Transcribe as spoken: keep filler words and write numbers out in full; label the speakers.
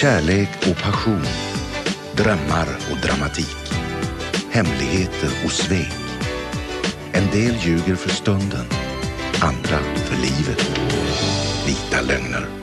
Speaker 1: Kärlek och passion. Drömmar och dramatik. Hemligheter och svek. En del ljuger för stunden, andra för livet. Vita Lögner.